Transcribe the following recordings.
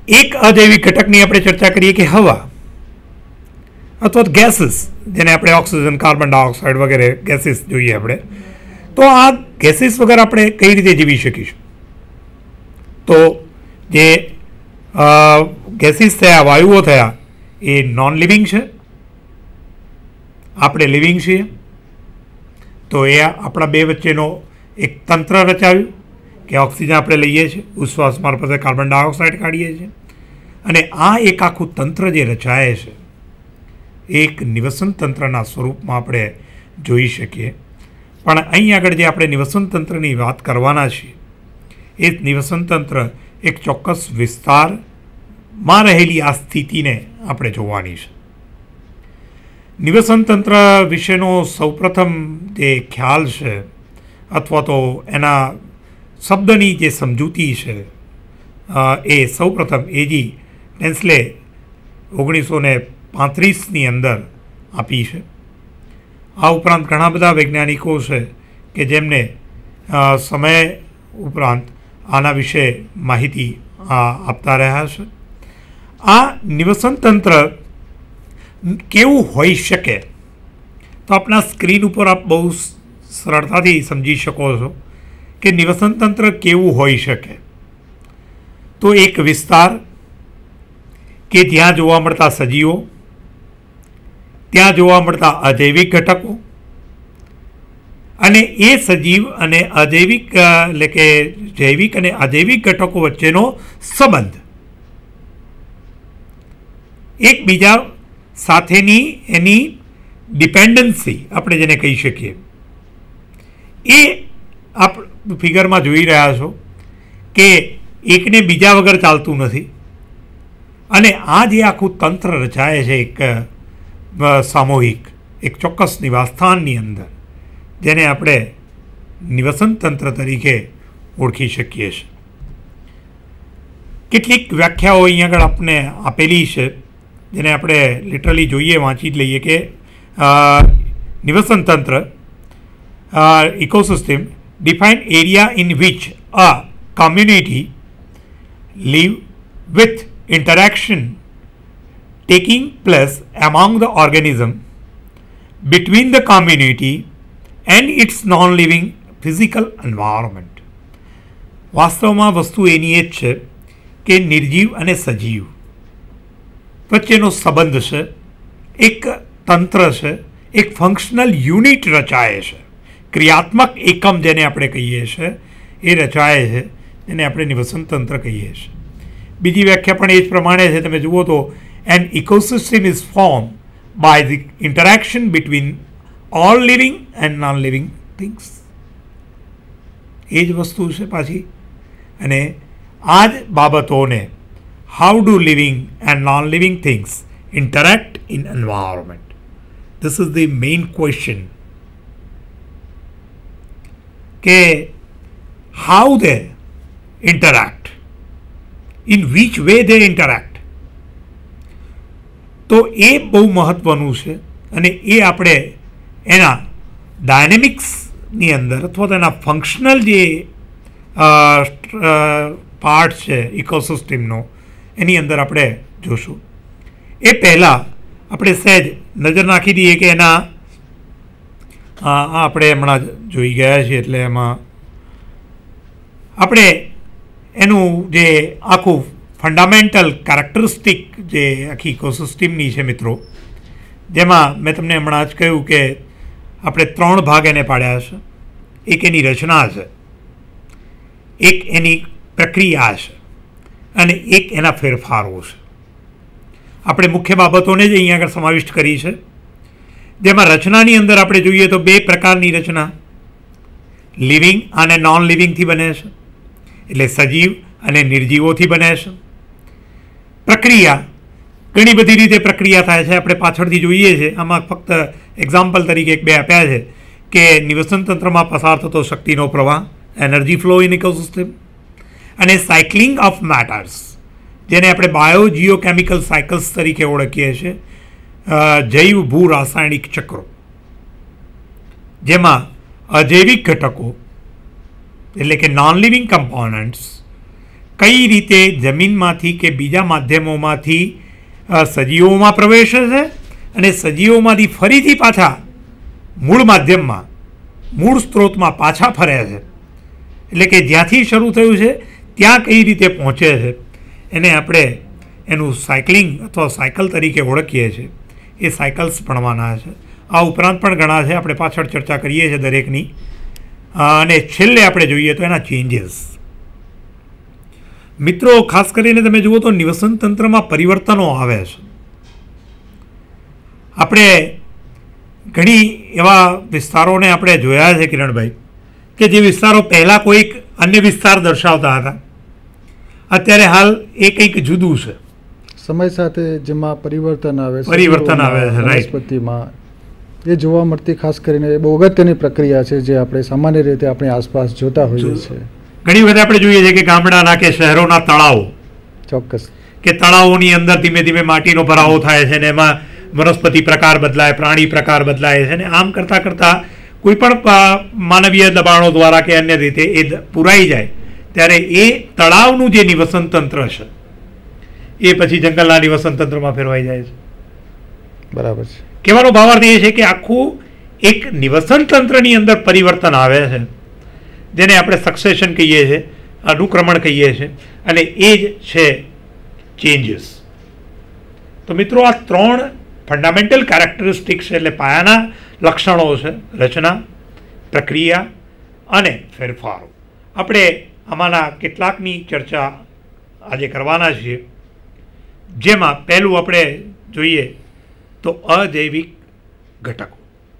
એક અજૈવિક ઘટકની આપણે ચર્ચા કરીએ કે હવા અથવા ગેસીસ, જેને આપણે ઓક્સિજન, કાર્બન ડાયોક્સાઇડ વગેરે ગેસીસ જોઈએ આપણે, તો આ ગેસીસ વગર આપણે કઈ રીતે જીવી શકીશું? તો જે ગેસીસ થયા, વાયુઓ થયા, એ નોન લિવિંગ છે, આપણે લિવિંગ છીએ. તો એ આપણા બે વચ્ચેનો એક તંત્ર રચાવ્યું કે ઓક્સિજન આપણે લઈએ છીએ, ઉશ્વાસ મારફતે કાર્બન ડાયોક્સાઇડ કાઢીએ છીએ, અને આ એક આખું તંત્ર જે રચાય છે એક નિવસન તંત્રના સ્વરૂપમાં આપણે જોઈ શકીએ. પણ અહીં આગળ જે આપણે નિવસન તંત્રની વાત કરવાના છીએ એ નિવસન તંત્ર એક ચોક્કસ વિસ્તારમાં રહેલી આ સ્થિતિને આપણે જોવાની છે. નિવસન તંત્ર વિશેનો સૌપ્રથમ જે ખ્યાલ છે અથવા તો એના શબ્દની જે સમજૂતી છે એ સૌપ્રથમ એજી ટેન્સલે 1935ની અંદર આપી છે. આ ઉપરાંત ઘણા બધા વૈજ્ઞાનિકો છે કે જેમને સમય ઉપરાંત આના વિશે માહિતી આપતા રહ્યા છે. આ નિવસન તંત્ર કેવું હોઈ શકે? તો આપણા સ્ક્રીન ઉપર આપ બહુ સરળતાથી સમજી શકો છો કે નિવસન તંત્ર કેવું હોઈ શકે. તો એક વિસ્તાર કે જ્યાં જોવા મળતા સજીવો, ત્યાં જોવા મળતા અજૈવિક ઘટકો, અને એ સજીવ અને અજૈવિક એટલે કે જૈવિક અને અજૈવિક ઘટકો વચ્ચેનો સંબંધ, એકબીજા સાથેની એની ડિપેન્ડન્સી આપણે જેને કહી શકીએ, એ આપ ફિગરમાં જોઈ રહ્યા છો કે એકને બીજા વગર ચાલતું નથી. અને આ જે આખું તંત્ર રચાય છે એક સામૂહિક, એક ચોક્કસ નિવાસસ્થાનની અંદર, જેને આપણે નિવસન તંત્ર તરીકે ઓળખી શકીએ છીએ. કેટલીક વ્યાખ્યાઓ અહીં આગળ આપણે આપેલી છે જેને આપણે લિટરલી જોઈએ, વાંચી જ લઈએ કે નિવસન તંત્ર ecosystem define area in which a community live with interaction taking place among the organism between the community and its non-living physical environment. વાસ્તવમાં વસ્તુ એની એ જ છે કે નિર્જીવ અને સજીવ વચ્ચેનો સંબંધ છે, એક તંત્ર છે, એક ફંક્શનલ યુનિટ રચાય છે, ક્રિયાત્મક એકમ જેને આપણે કહીએ છીએ એ રચાય છે, જેને આપણે નિવસન તંત્ર કહીએ છીએ. બીજી વ્યાખ્યા પણ એ જ પ્રમાણે છે. તમે જુઓ તો an ecosystem is form by the interaction between all living and non living things. એ જ વસ્તુ છે પાછી. અને આ જ બાબતોને how do living and non living things interact in environment, this is the main question કે how they interact, in which way they interact. તો એ બહુ મહત્ત્વનું છે અને એ આપણે એના ડાયનેમિક્સની અંદર અથવા તો એના ફંક્શનલ જે પાર્ટ છે ઇકોસિસ્ટમનો એની અંદર આપણે જોશું. એ પહેલાં આપણે સહેજ નજર નાખી દઈએ કે એના આપણે હમણાં જોઈ ગયા છીએ, એટલે એમાં આપણે એનું જે આખું ફંડામેન્ટલ કેરેક્ટરિસ્ટિક જે આખી ઇકોસિસ્ટમની છે મિત્રો, જેમાં મેં તમને હમણાં જ કહ્યું કે આપણે 3 ભાગ એને પાડ્યા છે. એક એની રચના છે, એક એની પ્રક્રિયા છે, અને એક એના ફેરફારો છે. આપણે મુખ્ય બાબતોને જ અહીંયા આગળ સમાવિષ્ટ કરી છે, જેમાં રચનાની અંદર આપણે જોઈએ તો 2 પ્રકારની રચના લિવિંગ અને નોન લિવિંગથી બને છે, એટલે સજીવ અને નિર્જીવોથી બને છે. પ્રક્રિયા ઘણી બધી રીતે પ્રક્રિયા થાય છે, આપણે પાછળથી જોઈએ છીએ. આમાં ફક્ત એક્ઝામ્પલ તરીકે 1-2 આપ્યા છે કે નિવસન તંત્રમાં પસાર થતો શક્તિનો પ્રવાહ, એનર્જી ફ્લો ઇન ઇકોસિસ્ટમ, અને સાયકલિંગ ઓફ મેટર્સ, જેને આપણે બાયો જીઓકેમિકલ સાયકલ્સ તરીકે ઓળખીએ છીએ, જૈવ ભૂ રાસાયણિક ચક્રો, જેમાં અજૈવિક ઘટકો એટલે કે નોન લિવિંગ કમ્પોનન્ટ્સ કઈ રીતે જમીનમાંથી કે બીજા માધ્યમોમાંથી સજીવોમાં પ્રવેશે છે અને સજીવોમાંથી ફરીથી પાછા મૂળ માધ્યમમાં મૂળ સ્ત્રોતમાં પાછા ફરે છે, એટલે કે જ્યાંથી શરૂ થયું છે ત્યાં કઈ રીતે પહોંચે છે એને આપણે એનું સાયકલિંગ અથવા સાયકલ તરીકે ઓળખીએ છીએ. એ સાયકલ્સ ભણવાના છે. આ ઉપરાંત પણ ઘણા છે, આપણે પાછળ ચર્ચા કરીએ છીએ દરેકની. અને છેલ્લે આપણે જોઈએ તો એના ચેન્જીસ. મિત્રો, ખાસ કરીને તમે જુઓ તો નિવસન તંત્રમાં પરિવર્તનો આવે છે. આપણે ઘણી એવા વિસ્તારોને આપણે જોયા છે કિરણભાઈ, કે જે વિસ્તારો પહેલાં કોઈક અન્ય વિસ્તાર દર્શાવતા હતા, અત્યારે હાલ એ કંઈક જુદું છે. સમય સાથે જેમાં પરિવર્તન આવે છે, વનસ્પતિમાં એ જોવા મળતી ખાસ કરીને બહુ અગત્યની પ્રક્રિયા છે, જે આપણે સામાન્ય રીતે આપણી આસપાસ જોતા હોઈએ છીએ. ઘણી વખત આપણે જોઈએ છીએ કે ગામડાના કે શહેરોના તળાવો, ચોક્કસ, કે તળાવોની અંદર ધીમે ધીમે માટીનો ભરાવો થાય છે ને એમાં વનસ્પતિ પ્રકાર બદલાય, પ્રાણી પ્રકાર બદલાય છે, ને આમ કરતાં કરતાં કોઈ પણ માનવીય દબાણો દ્વારા કે અન્ય રીતે એ પુરાઈ જાય ત્યારે એ તળાવનું જે નિવસન તંત્ર છે એ પછી જંગલના નિવસન તંત્રમાં ફેરવાઈ જાય છે. બરાબર છે. કહેવાનો ભાવાર્થ એ છે કે આખું એક નિવસન તંત્રની અંદર પરિવર્તન આવે છે, જેને આપણે સક્સેશન કહીએ છીએ, અનુક્રમણ કહીએ છીએ, અને એ જ છે ચેન્જીસ. તો મિત્રો, આ 3 ફંડામેન્ટલ કેરેક્ટરિસ્ટિક્સ એટલે પાયાના લક્ષણો છે: રચના, પ્રક્રિયા અને ફેરફારો. આપણે આમાંના કેટલાકની ચર્ચા આજે કરવાના છીએ, જેમાં પહેલું આપણે જોઈએ તો અજૈવિક ઘટકો.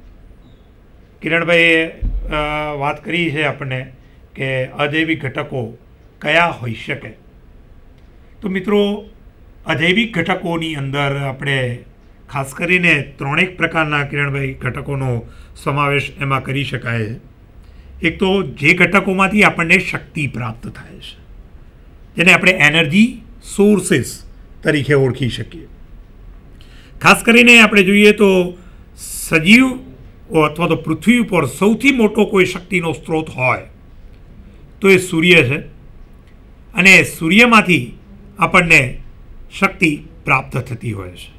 કિરણભાઈએ વાત કરી છે આપણને કે અજૈવિક ઘટકો કયા હોઈ શકે. તો મિત્રો, અજૈવિક ઘટકોની અંદર આપણે ખાસ કરીને 3 પ્રકારના કિરણભાઈ ઘટકોનો સમાવેશ એમાં કરી શકાય છે. એક તો જે ઘટકોમાંથી આપણને શક્તિ પ્રાપ્ત થાય છે, જેને આપણે એનર્જી સોર્સિસ તરીકે ઓળખી શકીએ. ખાસ કરીને આપણે જોઈએ તો સજીવ અથવા તો પૃથ્વી ઉપર સૌથી મોટો કોઈ શક્તિનો સ્ત્રોત હોય તો એ સૂર્ય છે, અને સૂર્યમાંથી આપણને શક્તિ પ્રાપ્ત થતી હોય છે.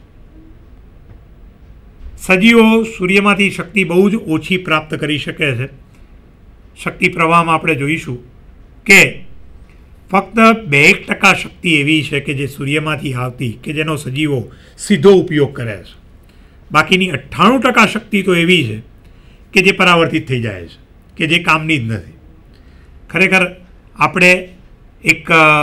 સજીવો સૂર્યમાંથી શક્તિ બહુ જ ઓછી પ્રાપ્ત કરી શકે છે. શક્તિ પ્રવાહમાં આપણે જોઈશું કે ફક્ત 2% શક્તિ એવી છે કે જે સૂર્યમાંથી આવતી કે જેનો સજીવો સીધો ઉપયોગ કરે છે. બાકીની 98% શક્તિ તો એવી છે કે જે પરાવર્તિત થઈ જાય છે, કે જે કામની જ નથી. ખરેખર આપણે એક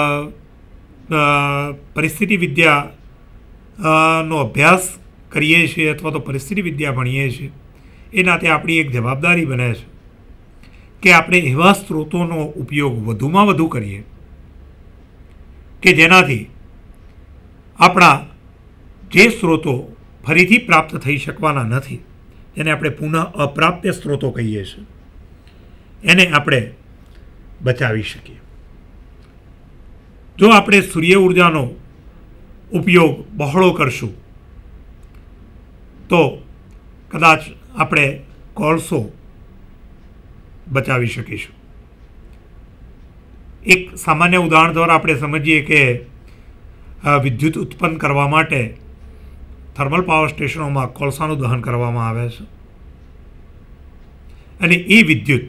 પરિસ્થિતિ વિદ્યાનો અભ્યાસ કરીએ છીએ અથવા તો પરિસ્થિતિ વિદ્યા ભણીએ છીએ, એ નાતે આપણી એક જવાબદારી બને છે કે આપણે એવા સ્ત્રોતોનો ઉપયોગ વધુમાં વધુ કરીએ કે જેનાથી આપણા જે સ્ત્રોતો ફરીથી પ્રાપ્ત થઈ શકવાના નથી, જેને આપણે પુનઃ અપ્રાપ્ય સ્ત્રોતો કહીએ છીએ, એને આપણે બચાવી શકીએ. જો આપણે સૂર્ય ઉર્જાનો ઉપયોગ બહોળો કરશું તો કદાચ આપણે કોલસો બચાવી શકીશું. એક સામાન્ય ઉદાહરણ દ્વારા આપણે સમજીએ કે વિદ્યુત ઉત્પન્ન કરવા માટે થર્મલ પાવર સ્ટેશનોમાં કોલસાનું દહન કરવામાં આવે છે, અને એ વિદ્યુત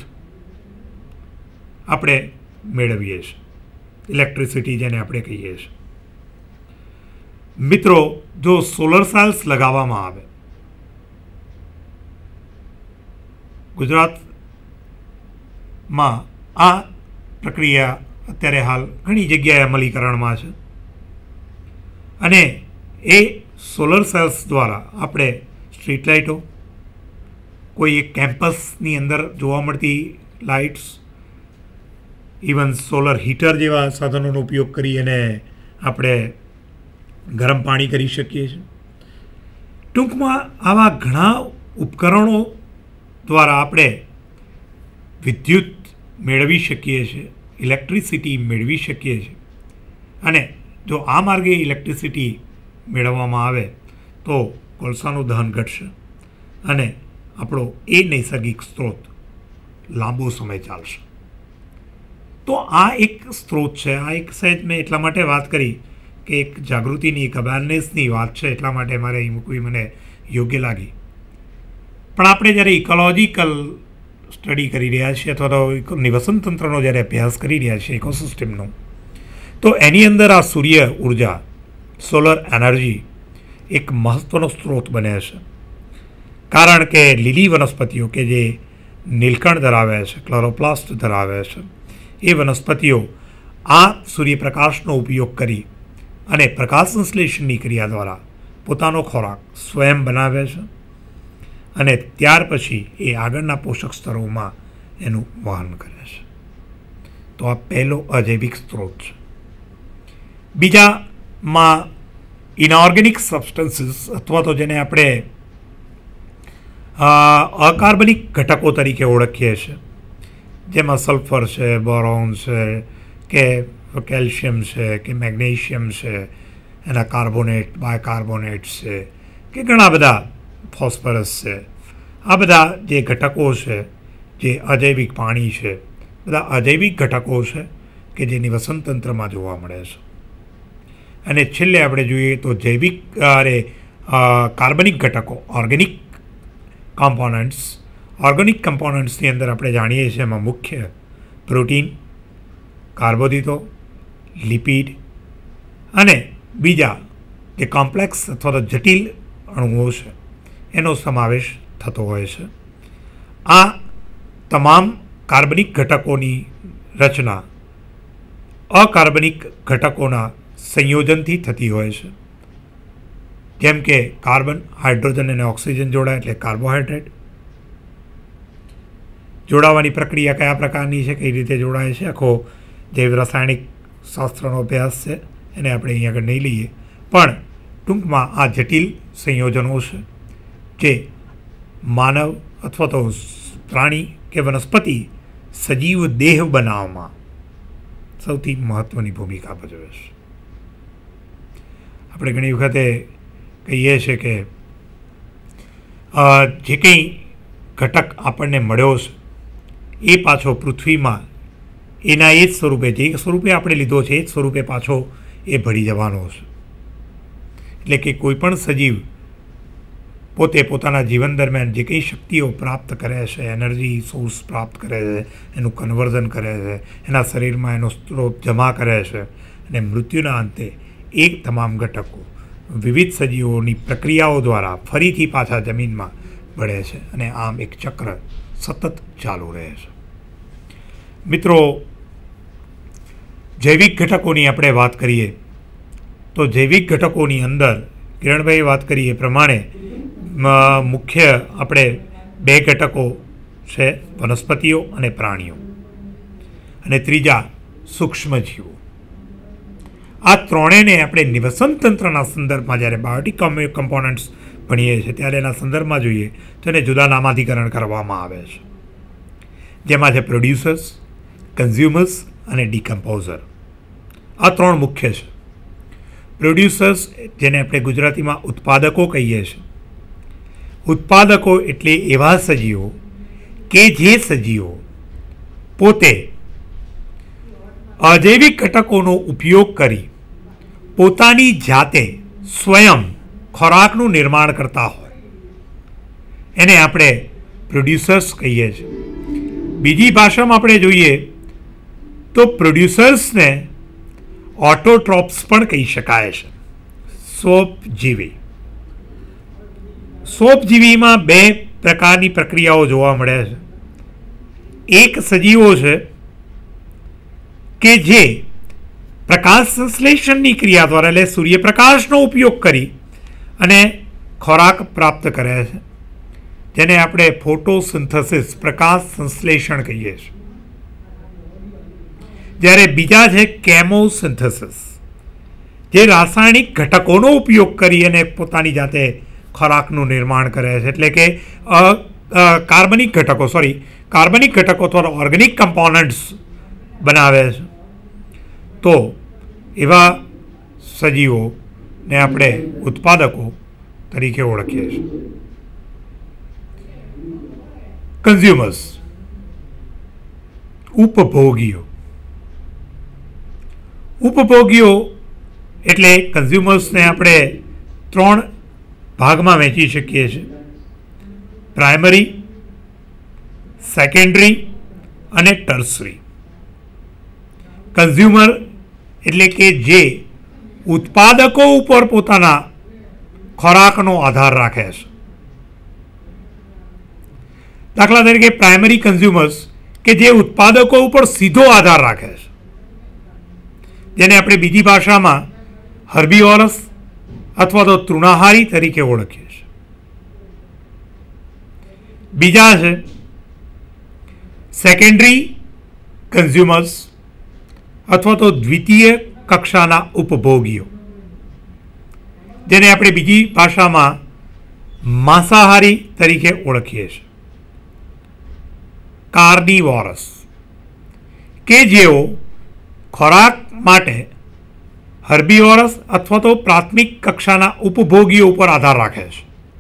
આપણે મેળવીએ છીએ, ઇલેક્ટ્રિસિટી જેને આપણે કહીએ છીએ. મિત્રો, જો સોલર સેલ્સ લગાવવામાં આવે, ગુજરાતમાં આ પ્રક્રિયા અત્યારે હાલ ઘણી જગ્યાએ અમલીકરણમાં છે, અને એ સોલર સેલ્સ દ્વારા આપણે સ્ટ્રીટ લાઇટો, કોઈ એક કેમ્પસની અંદર જોવા મળતી લાઇટ્સ, ઇવન સોલર હીટર જેવા સાધનોનો ઉપયોગ કરી અને આપણે ગરમ પાણી કરી શકીએ છીએ. ટૂંકમાં આવા ઘણા ઉપકરણો દ્વારા આપણે વિદ્યુત મેળવી શકીએ છીએ, ઇલેક્ટ્રિસિટી મેળવી શકીએ છીએ, અને જો આ માર્ગે ઇલેક્ટ્રિસિટી મેળવવામાં આવે તો કોલસાનું દહન ઘટશે અને આપણો એ નૈસર્ગિક સ્ત્રોત લાંબો સમય ચાલશે. તો આ એક સ્ત્રોત છે. આ એક સહેજ મેં એટલા માટે વાત કરી કે એક જાગૃતિની, એક અવેરનેસની વાત છે, એટલા માટે મારે અહીં મૂકવી મને યોગ્ય લાગી. પણ આપણે જ્યારે ઇકોલોજીકલ સ્ટડી કરી રહ્યા છીએ અથવા તો નિવસન તંત્રનો જ્યારે અભ્યાસ કરી રહ્યા છીએ ઇકોસિસ્ટમનો, તો એની અંદર આ સૂર્ય ઉર્જા, સોલર એનર્જી એક મહત્ત્વનો સ્ત્રોત બને છે. કારણ કે લીલી વનસ્પતિઓ કે જે નીલકણ ધરાવે છે, ક્લોરોપ્લાસ્ટ ધરાવે છે, એ વનસ્પતિઓ આ સૂર્યપ્રકાશનો ઉપયોગ કરી અને પ્રકાશ સંશ્લેષણની ક્રિયા દ્વારા પોતાનો ખોરાક સ્વયં બનાવે છે અને ત્યાર પછી એ આગળના પોષક સ્તરોમાં એનું વહન કરે છે. તો આ પહેલો અજૈવિક સ્ત્રોત છે. બીજામાં ઇનઓર્ગેનિક સબસ્ટન્સીસ અથવા તો જેને આપણે અકાર્બનિક ઘટકો તરીકે ઓળખીએ છીએ, જેમાં સલ્ફર છે, બોરોન છે, કે કેલ્શિયમ છે, કે મેગ્નેશિયમ છે, એના કાર્બોનેટ, બાયકાર્બોનેટ છે, કે ઘણા બધા ફોસ્ફરસ છે. આ બધા જે ઘટકો છે, જે અજૈવિક પાણી છે, બધા અજૈવિક ઘટકો છે કે જે નિવસન તંત્રમાં જોવા મળે છે. અને છેલ્લે આપણે જોઈએ તો જૈવિક કાર્બનિક ઘટકો, ઓર્ગેનિક કોમ્પોનન્ટ્સ. ઓર્ગેનિક કમ્પોનન્ટ્સની અંદર આપણે જાણીએ છીએ એમાં મુખ્ય પ્રોટીન, કાર્બોદિતો, લિપિડ અને બીજા જે કોમ્પ્લેક્સ અથવા તો જટિલ અણુઓ છે એનો સમાવેશ થતો હોય છે. આ તમામ કાર્બનિક ઘટકોની રચના અકાર્બનિક ઘટકોના સંયોજનથી થતી હોય છે. જેમ કે કાર્બન, હાઇડ્રોજન અને ઓક્સિજન જોડાય એટલે કાર્બોહાઈડ્રેટ. જોડાવાની પ્રક્રિયા કયા પ્રકારની છે, કઈ રીતે જોડાય છે, આખો જે રાસાયણિક શાસ્ત્રનો અભ્યાસ છે એને આપણે અહીં આગળ નહીં લઈએ. પણ ટૂંકમાં આ જટિલ સંયોજનો છે જે માનવ અથવા તો પ્રાણી કે વનસ્પતિ સજીવ દેહ બનાવવામાં સૌથી મહત્ત્વની ભૂમિકા ભજવે છે. આપણે ઘણી વખતે કહીએ છીએ કે જે કંઈ ઘટક આપણને મળ્યો છે એ પાછો પૃથ્વીમાં એના એ જ સ્વરૂપે, જે સ્વરૂપે આપણે લીધો છે એ જ સ્વરૂપે પાછો એ ભળી જવાનો છે. એટલે કે કોઈ પણ સજીવ પોતે પોતાના જીવન દરમિયાન જે કંઈ શક્તિઓ પ્રાપ્ત કરે છે, એનર્જી સોર્સ પ્રાપ્ત કરે છે, એનું કન્વર્ઝન કરે છે, એના શરીરમાં એનો સ્ત્રોત જમા કરે છે અને મૃત્યુના અંતે એ તમામ ઘટકો વિવિધ સજીવોની પ્રક્રિયાઓ દ્વારા ફરીથી પાછા જમીનમાં ભળે છે અને આમ એક ચક્ર સતત ચાલુ રહે છે. મિત્રો, જૈવિક ઘટકોની આપણે વાત કરીએ તો જૈવિક ઘટકોની અંદર કિરણભાઈએ વાત કરી એ પ્રમાણે મુખ્ય આપણે બે ઘટકો છે, વનસ્પતિઓ અને પ્રાણીઓ, અને ત્રીજા સૂક્ષ્મજીવો. આ ત્રણેયને આપણે નિવસન તંત્રના સંદર્ભમાં જ્યારે બાયોટિક કમ્પોનન્ટ્સ ભણીએ છીએ ત્યારે એના સંદર્ભમાં જોઈએ તો એને જુદા નામાધિકરણ કરવામાં આવે છે, જેમાં છે પ્રોડ્યુસર્સ, કન્ઝ્યુમર્સ અને ડિકમ્પોઝર. આ ત્રણ મુખ્ય છે. પ્રોડ્યુસર્સ જેને આપણે ગુજરાતીમાં ઉત્પાદકો કહીએ છીએ. ઉત્પાદકો એટલે એવા સજીવો કે જે સજીવો પોતે અજૈવિક ઘટકોનો ઉપયોગ કરી પોતાની જાતે સ્વયં ખોરાકનું નિર્માણ કરતા હોય એને આપણે પ્રોડ્યુસર્સ કહીએ છીએ. બીજી ભાષામાં આપણે જોઈએ તો પ્રોડ્યુસર્સને ઓટોટ્રોપ્સ પણ કહી શકાય છે, સ્વોપજીવી. સ્વોપજીવીમાં બે પ્રકારની પ્રક્રિયાઓ જોવા મળે છે. એક સજીવો છે કે જે પ્રકાશ સંશ્લેષણની ક્રિયા દ્વારા એટલે સૂર્યપ્રકાશનો ઉપયોગ કરી અને ખોરાક પ્રાપ્ત કરે છે, જેને આપણે ફોટોસિન્થેસિસ, પ્રકાશ સંશ્લેષણ કહીએ છીએ. જ્યારે બીજા છે કેમોસિન્થેસિસ, જે રાસાયણિક ઘટકોનો ઉપયોગ કરી અને પોતાની જાતે ખોરાકનું નિર્માણ કરે છે. એટલે કે કાર્બનિક ઘટકો અથવા ઓર્ગેનિક કમ્પોનન્ટ્સ બનાવે છે. તો એવા સજીવોને આપણે ઉત્પાદકો તરીકે ઓળખીએ છીએ. કન્ઝ્યુમર્સ, ઉપભોગીઓ. ઉપભોગીઓ એટલે કન્ઝ્યુમર્સને આપણે 3 ભાગમાં વહેંચી શકીએ છીએ: પ્રાઇમરી, સેકન્ડરી અને ટર્સરી. કન્ઝ્યુમર એટલે કે જે ઉત્પાદકો ઉપર પોતાના ખોરાકનો આધાર રાખે છે. દાખલા તરીકે પ્રાઇમરી કન્ઝ્યુમર્સ કે જે ઉત્પાદકો ઉપર સીધો આધાર રાખે છે, જેને આપણે બીજી ભાષામાં હર્બીવોરસ અથવા તો તૃણાહારી તરીકે ઓળખીએ છીએ. બીજા છે સેકન્ડરી કન્ઝ્યુમર્સ અથવા તો દ્વિતીય કક્ષાના ઉપભોગીઓ, જેને આપણે બીજી ભાષામાં માંસાહારી તરીકે ઓળખીએ છીએ. કાર્નિવોરસ કે જેઓ ખોરાક માટે હર્બીવોરસ અથવા તો પ્રાથમિક કક્ષાના ઉપભોગીઓ ઉપર આધાર રાખે છે.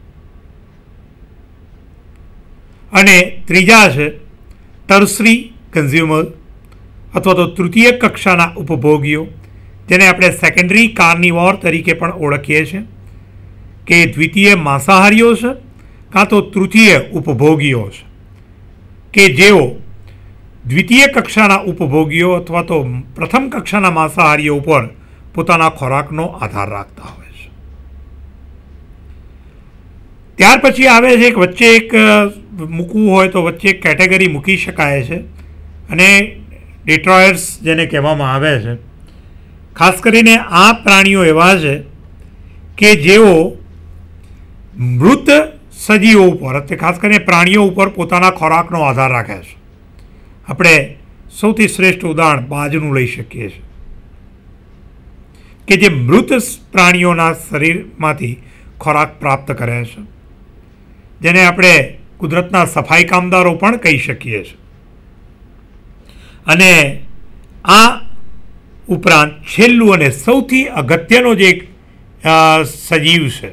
અને ત્રીજા છે ટર્સરી કન્ઝ્યુમર અથવા તો તૃતીય કક્ષાના ઉપભોગીઓ, જેને આપણે સેકન્ડરી કાર્નિવોર તરીકે પણ ઓળખીએ છીએ, કે દ્વિતીય માંસાહારીઓ છે કાં તો તૃતીય ઉપભોગીઓ છે, કે જેઓ દ્વિતીય કક્ષાના ઉપભોગીઓ અથવા તો પ્રથમ કક્ષાના માંસાહારીઓ ઉપર પોતાના ખોરાકનો આધાર રાખતા હોય છે. ત્યાર પછી આવે છે વચ્ચે એક મૂકવું હોય તો વચ્ચે એક કેટેગરી મૂકી શકાય છે, અને ડેટ્રોયર્સ જેને કહેવામાં આવે છે. ખાસ કરીને આ પ્રાણીઓ એવા છે કે જેઓ મૃત સજીવો ઉપર, ખાસ કરીને પ્રાણીઓ ઉપર પોતાના ખોરાકનો આધાર રાખે છે. આપણે સૌથી શ્રેષ્ઠ ઉદાહરણ બાજનું લઈ શકીએ છીએ, કે જે મૃત પ્રાણીઓના શરીરમાંથી ખોરાક પ્રાપ્ત કરે છે, જેને આપણે કુદરતના સફાઈ કામદારો પણ કહી શકીએ છીએ. અને આ ઉપરાંત છેલ્લું અને સૌથી અગત્યનો જે સજીવ છે,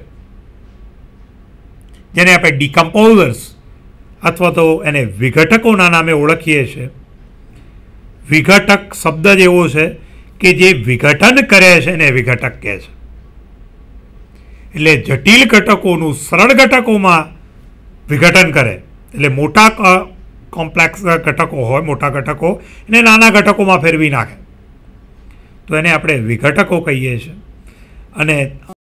જેને આપણે ડિકમ્પોઝર્સ અથવા તો એને વિઘટકોના નામે ઓળખીએ છીએ. વિઘટક શબ્દ જ એવો છે કે જે વિઘટન કરે છે એને વિઘટક કહે છે. એટલે જટિલ ઘટકોનું સરળ ઘટકોમાં વિઘટન કરે, એટલે મોટા કોમ્પ્લેક્સ ઘટકો હોય, મોટા ઘટકો એને નાના ઘટકોમાં ફેરવી નાખે, તો એને આપણે વિઘટકો કહીએ છીએ. અને